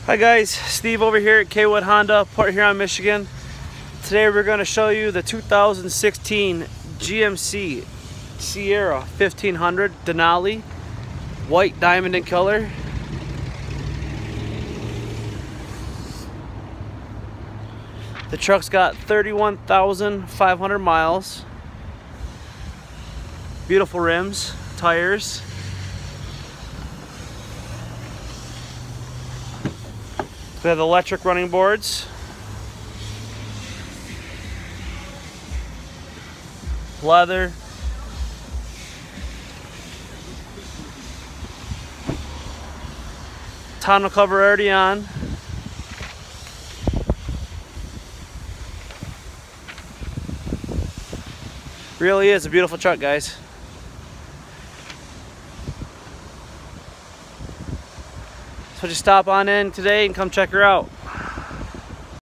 Hi guys, Steve over here at Kwood Honda, Port Huron, Michigan. Today we're going to show you the 2016 GMC Sierra 1500 Denali, white diamond in color. The truck's got 31,500 miles. Beautiful rims, tires. We have electric running boards. Leather. Tonneau cover already on. Really is a beautiful truck, guys. So just stop on in today and come check her out.